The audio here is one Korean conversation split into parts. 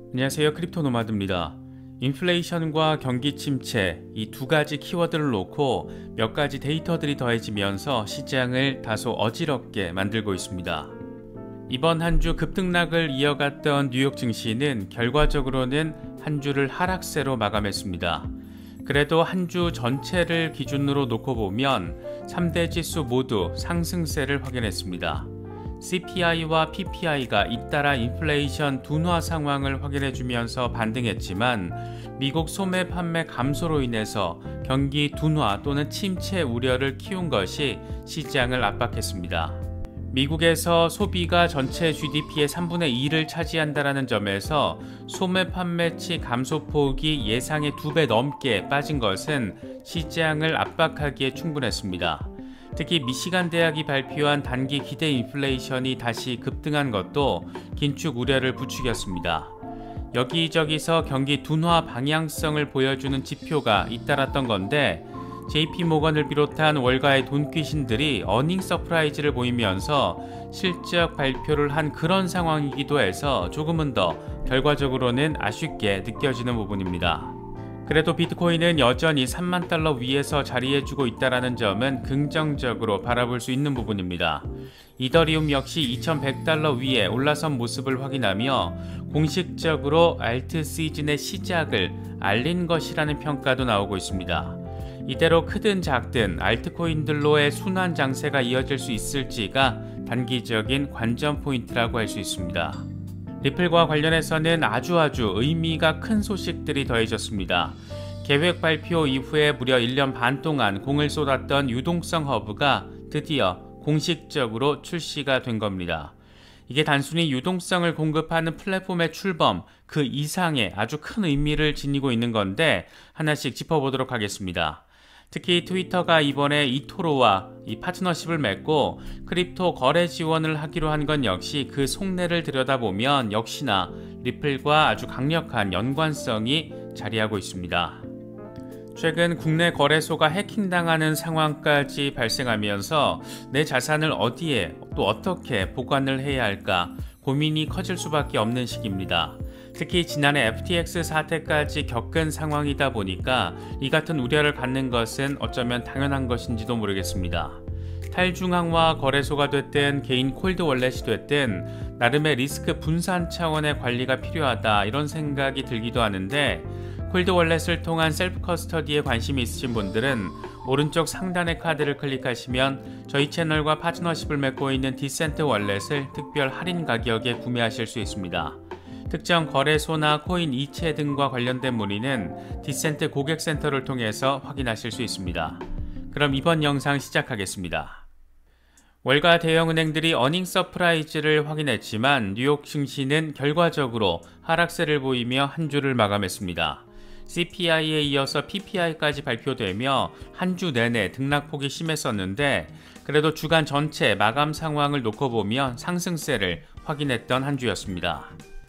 안녕하세요. 크립토 노마드입니다. 인플레이션과 경기 침체 이 두 가지 키워드를 놓고 몇 가지 데이터들이 더해지면서 시장을 다소 어지럽게 만들고 있습니다. 이번 한 주 급등락을 이어갔던 뉴욕 증시는 결과적으로는 한 주를 하락세로 마감했습니다. 그래도 한 주 전체를 기준으로 놓고 보면 3대 지수 모두 상승세를 확인했습니다. CPI와 PPI가 잇따라 인플레이션 둔화 상황을 확인해주면서 반등했지만 미국 소매 판매 감소로 인해서 경기 둔화 또는 침체 우려를 키운 것이 시장을 압박했습니다. 미국에서 소비가 전체 GDP의 3분의 2를 차지한다는 점에서 소매 판매치 감소폭이 예상의 2배 넘게 빠진 것은 시장을 압박하기에 충분했습니다. 특히 미시간 대학이 발표한 단기 기대 인플레이션이 다시 급등한 것도 긴축 우려를 부추겼습니다. 여기저기서 경기 둔화 방향성을 보여주는 지표가 잇따랐던 건데 JP모건을 비롯한 월가의 돈귀신들이 어닝 서프라이즈를 보이면서 실적 발표를 한 그런 상황이기도 해서 조금은 더 결과적으로는 아쉽게 느껴지는 부분입니다. 그래도 비트코인은 여전히 3만 달러 위에서 자리해주고 있다는 점은 긍정적으로 바라볼 수 있는 부분입니다. 이더리움 역시 2100달러 위에 올라선 모습을 확인하며 공식적으로 알트 시즌의 시작을 알린 것이라는 평가도 나오고 있습니다. 이대로 크든 작든 알트코인들로의 순환 장세가 이어질 수 있을지가 단기적인 관전 포인트라고 할 수 있습니다. 리플과 관련해서는 아주 의미가 큰 소식들이 더해졌습니다. 계획 발표 이후에 무려 1년 반 동안 공을 쏟았던 유동성 허브가 드디어 공식적으로 출시가 된 겁니다. 이게 단순히 유동성을 공급하는 플랫폼의 출범 그 이상의 아주 큰 의미를 지니고 있는 건데 하나씩 짚어보도록 하겠습니다. 특히 트위터가 이번에 이토로와 이 파트너십을 맺고 크립토 거래 지원을 하기로 한 건 역시 그 속내를 들여다보면 역시나 리플과 아주 강력한 연관성이 자리하고 있습니다. 최근 국내 거래소가 해킹당하는 상황까지 발생하면서 내 자산을 어디에 또 어떻게 보관을 해야 할까 고민이 커질 수밖에 없는 시기입니다. 특히 지난해 FTX 사태까지 겪은 상황이다 보니까 이 같은 우려를 갖는 것은 어쩌면 당연한 것인지도 모르겠습니다. 탈중앙화 거래소가 됐든 개인 콜드 월렛이 됐든 나름의 리스크 분산 차원의 관리가 필요하다 이런 생각이 들기도 하는데 콜드 월렛을 통한 셀프 커스터디에 관심이 있으신 분들은 오른쪽 상단의 카드를 클릭하시면 저희 채널과 파트너십을 맺고 있는 디센트 월렛을 특별 할인 가격에 구매하실 수 있습니다. 특정 거래소나 코인 이체 등과 관련된 문의는 디센트 고객센터를 통해서 확인하실 수 있습니다. 그럼 이번 영상 시작하겠습니다. 월가 대형은행들이 어닝 서프라이즈를 확인했지만 뉴욕 증시는 결과적으로 하락세를 보이며 한 주를 마감했습니다. CPI에 이어서 PPI까지 발표되며 한 주 내내 등락폭이 심했었는데 그래도 주간 전체 마감 상황을 놓고 보면 상승세를 확인했던 한 주였습니다.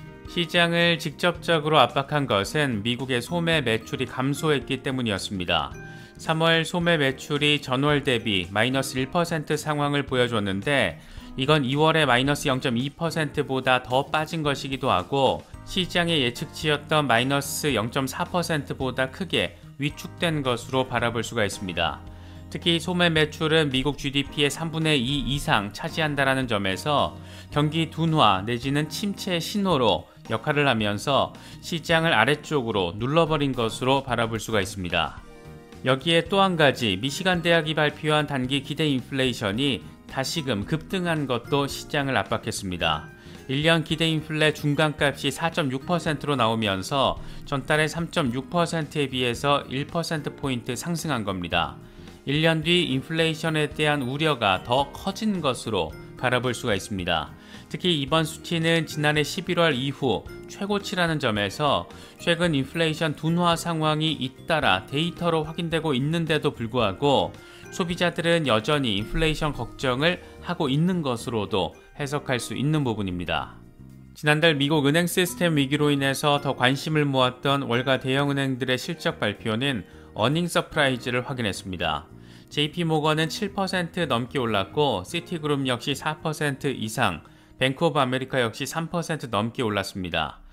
시장을 직접적으로 압박한 것은 미국의 소매 매출이 감소했기 때문이었습니다. 3월 소매 매출이 전월 대비 마이너스 1% 상황을 보여줬는데 이건 2월의 마이너스 0.2%보다 더 빠진 것이기도 하고 시장의 예측치였던 마이너스 0.4%보다 크게 위축된 것으로 바라볼 수가 있습니다. 특히 소매 매출은 미국 GDP의 3분의 2 이상 차지한다는 점에서 경기 둔화 내지는 침체 신호로 역할을 하면서 시장을 아래쪽으로 눌러버린 것으로 바라볼 수가 있습니다. 여기에 또 한 가지 미시간 대학이 발표한 단기 기대 인플레이션이 다시금 급등한 것도 시장을 압박했습니다. 1년 기대 인플레 중간값이 4.6%로 나오면서 전달의 3.6%에 비해서 1%포인트 상승한 겁니다. 1년 뒤 인플레이션에 대한 우려가 더 커진 것으로 바라볼 수가 있습니다. 특히 이번 수치는 지난해 11월 이후 최고치라는 점에서 최근 인플레이션 둔화 상황이 잇따라 데이터로 확인되고 있는데도 불구하고 소비자들은 여전히 인플레이션 걱정을 하고 있는 것으로도 해석할 수 있는 부분입니다. 지난달 미국 은행 시스템 위기로 인해서 더 관심을 모았던 월가 대형은행들의 실적 발표는 어닝 서프라이즈를 확인했습니다. JP모건은 7% 넘게 올랐고 시티그룹 역시 4% 이상, 뱅크 오브 아메리카 역시 3% 넘게 올랐습니다.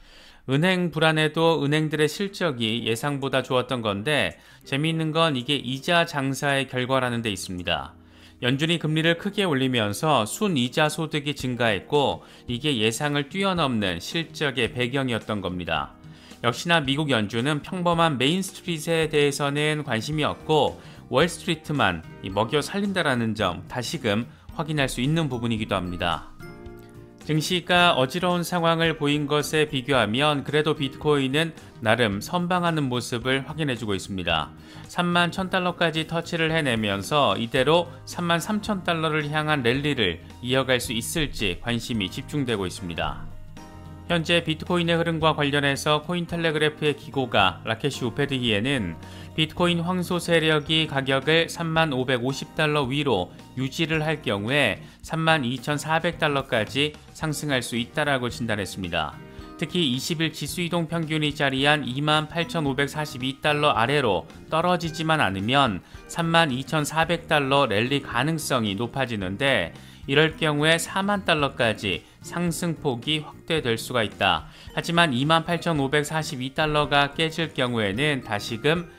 은행 불안에도 은행들의 실적이 예상보다 좋았던 건데 재미있는 건 이게 이자 장사의 결과라는 데 있습니다. 연준이 금리를 크게 올리면서 순이자 소득이 증가했고 이게 예상을 뛰어넘는 실적의 배경이었던 겁니다. 역시나 미국 연준은 평범한 메인스트리트에 대해서는 관심이 없고 월스트리트만 먹여 살린다라는 점 다시금 확인할 수 있는 부분이기도 합니다. 증시가 어지러운 상황을 보인 것에 비교하면 그래도 비트코인은 나름 선방하는 모습을 확인해주고 있습니다. 3만 1000달러까지 터치를 해내면서 이대로 3만 3000달러를 향한 랠리를 이어갈 수 있을지 관심이 집중되고 있습니다. 현재 비트코인의 흐름과 관련해서 코인텔레그래프의 기고가 라케시 우페드히에는 비트코인 황소 세력이 가격을 3550달러 위로 유지를 할 경우에 32,400달러까지 상승할 수 있다라고 진단했습니다. 특히 20일 지수이동 평균이 자리한 28,542달러 아래로 떨어지지만 않으면 32,400달러 랠리 가능성이 높아지는데 이럴 경우에 4만 달러까지 상승폭이 확대될 수가 있다. 하지만 28,542달러가 깨질 경우에는 다시금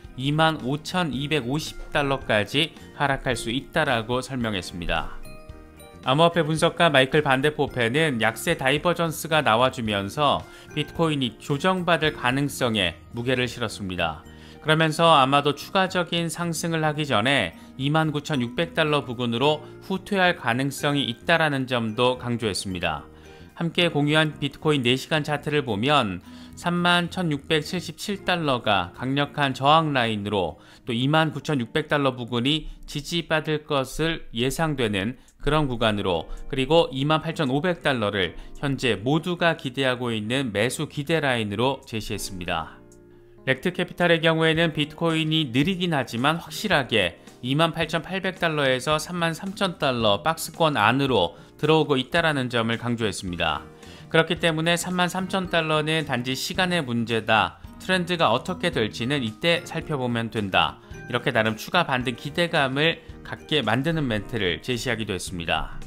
25,250달러까지 하락할 수 있다라고 설명했습니다. 암호화폐 분석가 마이클 반데포페는 약세 다이버전스가 나와주면서 비트코인이 조정받을 가능성에 무게를 실었습니다. 그러면서 아마도 추가적인 상승을 하기 전에 29,600달러 부근으로 후퇴할 가능성이 있다라는 점도 강조했습니다. 함께 공유한 비트코인 4시간 차트를 보면 31,677달러가 강력한 저항 라인으로 또 29,600달러 부근이 지지받을 것을 예상되는 그런 구간으로 그리고 28,500달러를 현재 모두가 기대하고 있는 매수 기대 라인으로 제시했습니다. 렉트 캐피탈의 경우에는 비트코인이 느리긴 하지만 확실하게 28,800달러에서 33,000달러 박스권 안으로 들어오고 있다는 점을 강조했습니다. 그렇기 때문에 33,000달러는 단지 시간의 문제다. 트렌드가 어떻게 될지는 이때 살펴보면 된다. 이렇게 나름 추가 반등 기대감을 갖게 만드는 멘트를 제시하기도 했습니다.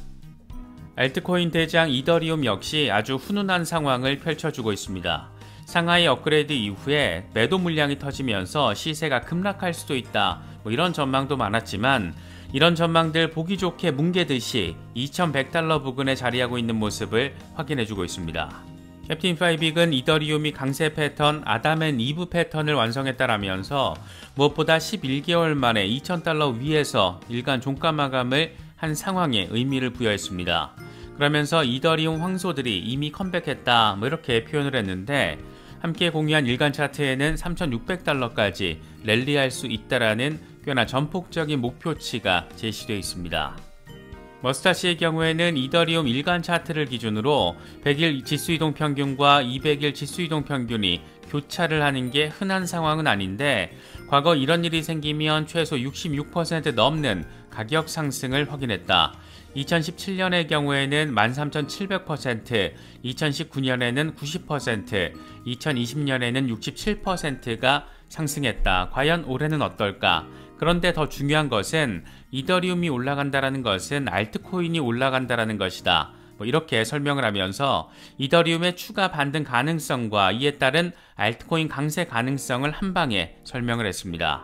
알트코인 대장 이더리움 역시 아주 훈훈한 상황을 펼쳐주고 있습니다. 상하이 업그레이드 이후에 매도 물량이 터지면서 시세가 급락할 수도 있다. 이런 전망도 많았지만 이런 전망들 보기 좋게 뭉개듯이 2100달러 부근에 자리하고 있는 모습을 확인해주고 있습니다. 캡틴 파이빅은 이더리움이 강세 패턴 아담 앤 이브 패턴을 완성했다라면서 무엇보다 11개월 만에 2000달러 위에서 일간 종가 마감을 한 상황에 의미를 부여했습니다. 그러면서 이더리움 황소들이 이미 컴백했다 이렇게 표현을 했는데 함께 공유한 일간 차트에는 3600달러까지 랠리할 수 있다라는 꽤나 전폭적인 목표치가 제시되어 있습니다. 머스타시의 경우에는 이더리움 일간 차트를 기준으로 100일 지수이동 평균과 200일 지수이동 평균이 교차를 하는 게 흔한 상황은 아닌데 과거 이런 일이 생기면 최소 66% 넘는 가격 상승을 확인했다. 2017년의 경우에는 13,700%, 2019년에는 90%, 2020년에는 67%가 상승했다. 과연 올해는 어떨까? 그런데 더 중요한 것은 이더리움이 올라간다는 것은 알트코인이 올라간다는 것이다. 이렇게 설명을 하면서 이더리움의 추가 반등 가능성과 이에 따른 알트코인 강세 가능성을 한방에 설명을 했습니다.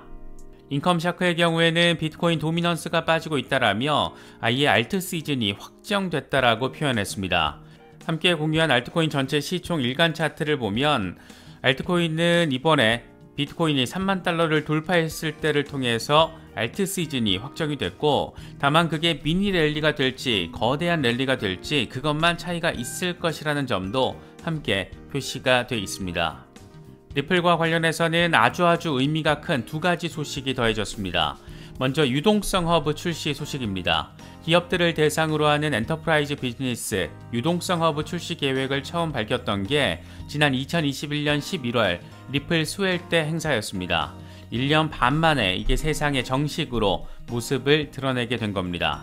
인컴샤크의 경우에는 비트코인 도미넌스가 빠지고 있다라며 아예 알트 시즌이 확정됐다라고 표현했습니다. 함께 공유한 알트코인 전체 시총 일간 차트를 보면 알트코인은 이번에 비트코인이 3만 달러를 돌파했을 때를 통해서 알트 시즌이 확정이 됐고 다만 그게 미니 랠리가 될지 거대한 랠리가 될지 그것만 차이가 있을 것이라는 점도 함께 표시가 되어 있습니다. 리플과 관련해서는 아주 의미가 큰 두 가지 소식이 더해졌습니다. 먼저 유동성 허브 출시 소식입니다. 기업들을 대상으로 하는 엔터프라이즈 비즈니스 유동성 허브 출시 계획을 처음 밝혔던 게 지난 2021년 11월 리플 스웰 때 행사였습니다. 1년 반 만에 이게 세상에 정식으로 모습을 드러내게 된 겁니다.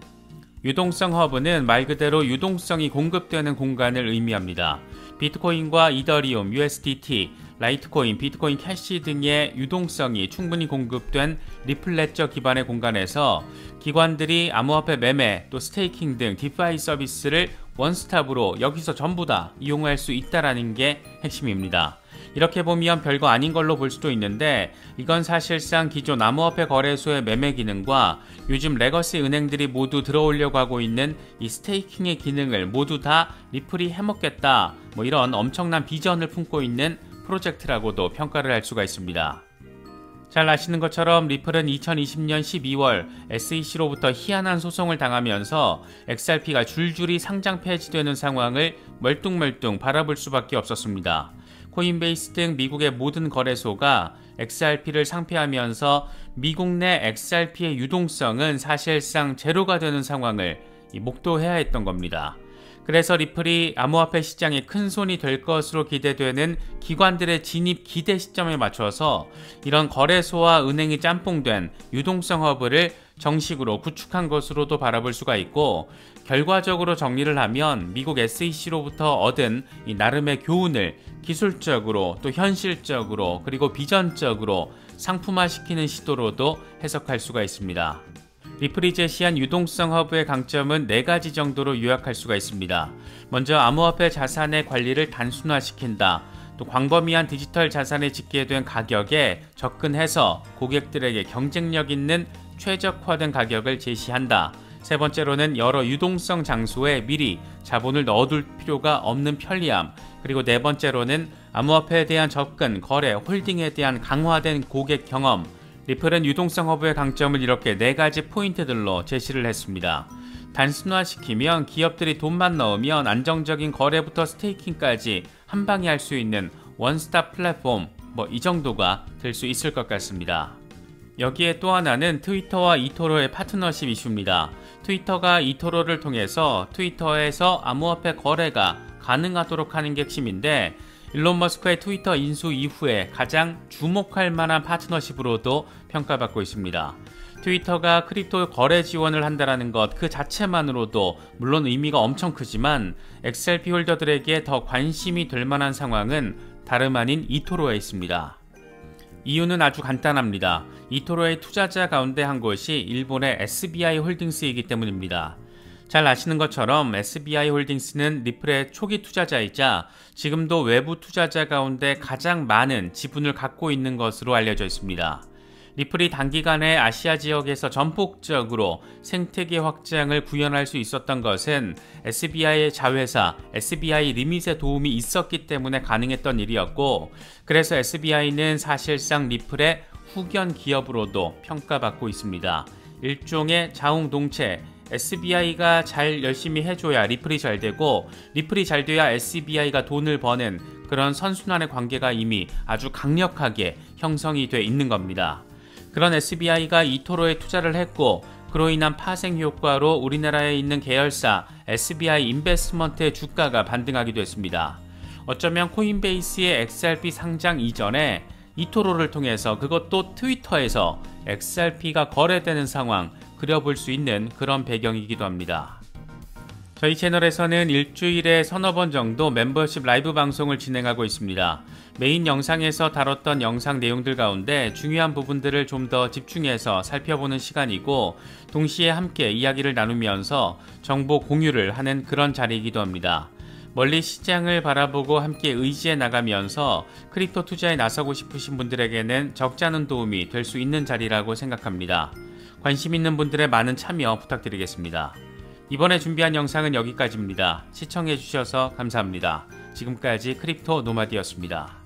유동성 허브는 말 그대로 유동성이 공급되는 공간을 의미합니다. 비트코인과 이더리움, USDT, 라이트코인, 비트코인 캐시 등의 유동성이 충분히 공급된 리플 레저 기반의 공간에서 기관들이 암호화폐 매매, 또 스테이킹 등 디파이 서비스를 원스톱으로 여기서 전부 다 이용할 수 있다라는 게 핵심입니다. 이렇게 보면 별거 아닌 걸로 볼 수도 있는데 이건 사실상 기존 암호화폐 거래소의 매매 기능과 요즘 레거시 은행들이 모두 들어오려고 하고 있는 이 스테이킹의 기능을 모두 다 리플이 해먹겠다, 뭐 이런 엄청난 비전을 품고 있는 프로젝트라고도 평가를 할 수가 있습니다. 잘 아시는 것처럼 리플은 2020년 12월 SEC로부터 희한한 소송을 당하면서 XRP가 줄줄이 상장 폐지되는 상황을 멀뚱멀뚱 바라볼 수밖에 없었습니다. 코인베이스 등 미국의 모든 거래소가 XRP를 상폐하면서 미국 내 XRP의 유동성은 사실상 제로가 되는 상황을 목도해야 했던 겁니다. 그래서 리플이 암호화폐 시장에 큰 손이 될 것으로 기대되는 기관들의 진입 기대 시점에 맞춰서 이런 거래소와 은행이 짬뽕된 유동성 허브를 정식으로 구축한 것으로도 바라볼 수가 있고, 결과적으로 정리를 하면 미국 SEC로부터 얻은 이 나름의 교훈을 기술적으로 또 현실적으로 그리고 비전적으로 상품화시키는 시도로도 해석할 수가 있습니다. 리플이 제시한 유동성 허브의 강점은 4가지 정도로 요약할 수가 있습니다. 먼저 암호화폐 자산의 관리를 단순화시킨다. 또 광범위한 디지털 자산에 집계된 가격에 접근해서 고객들에게 경쟁력 있는 최적화된 가격을 제시한다. 세 번째로는 여러 유동성 장소에 미리 자본을 넣어둘 필요가 없는 편리함. 그리고 네 번째로는 암호화폐에 대한 접근, 거래, 홀딩에 대한 강화된 고객 경험. 리플은 유동성 허브의 강점을 이렇게 4가지 포인트들로 제시를 했습니다. 단순화시키면 기업들이 돈만 넣으면 안정적인 거래부터 스테이킹까지 한 방에 할 수 있는 원스톱 플랫폼, 이 정도가 될 수 있을 것 같습니다. 여기에 또 하나는 트위터와 이토로의 파트너십 이슈입니다. 트위터가 이토로를 통해서 트위터에서 암호화폐 거래가 가능하도록 하는 게 핵심인데, 일론 머스크의 트위터 인수 이후에 가장 주목할 만한 파트너십으로도 평가받고 있습니다. 트위터가 크립토 거래 지원을 한다는 것 그 자체만으로도 물론 의미가 엄청 크지만 XRP 홀더들에게 더 관심이 될 만한 상황은 다름 아닌 이토로에 있습니다. 이유는 아주 간단합니다. 이토로의 투자자 가운데 한 곳이 일본의 SBI 홀딩스이기 때문입니다. 잘 아시는 것처럼 SBI 홀딩스는 리플의 초기 투자자이자 지금도 외부 투자자 가운데 가장 많은 지분을 갖고 있는 것으로 알려져 있습니다. 리플이 단기간에 아시아 지역에서 전폭적으로 생태계 확장을 구현할 수 있었던 것은 SBI의 자회사 SBI 리밋의 도움이 있었기 때문에 가능했던 일이었고, 그래서 SBI는 사실상 리플의 후견 기업으로도 평가받고 있습니다. 일종의 자웅동체, SBI가 잘 열심히 해줘야 리플이 잘 되고 리플이 잘 돼야 SBI가 돈을 버는 그런 선순환의 관계가 이미 아주 강력하게 형성이 돼 있는 겁니다. 그런 SBI가 이토로에 투자를 했고 그로 인한 파생 효과로 우리나라에 있는 계열사 SBI 인베스트먼트의 주가가 반등하기도 했습니다. 어쩌면 코인베이스의 XRP 상장 이전에 이토로를 통해서, 그것도 트위터에서 XRP가 거래되는 상황 그려볼 수 있는 그런 배경이기도 합니다. 저희 채널에서는 일주일에 서너 번 정도 멤버십 라이브 방송을 진행하고 있습니다. 메인 영상에서 다뤘던 영상 내용들 가운데 중요한 부분들을 좀 더 집중해서 살펴보는 시간이고, 동시에 함께 이야기를 나누면서 정보 공유를 하는 그런 자리이기도 합니다. 멀리 시장을 바라보고 함께 의지해 나가면서 크립토 투자에 나서고 싶으신 분들에게는 적지 않은 도움이 될 수 있는 자리라고 생각합니다. 관심 있는 분들의 많은 참여 부탁드리겠습니다. 이번에 준비한 영상은 여기까지입니다. 시청해주셔서 감사합니다. 지금까지 크립토 노마디였습니다.